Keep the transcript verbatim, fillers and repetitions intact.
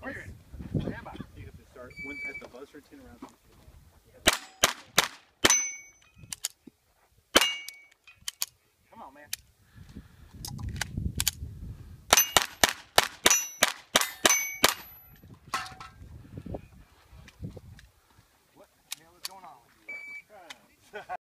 You have to start when, at the buzzer, ten rounds.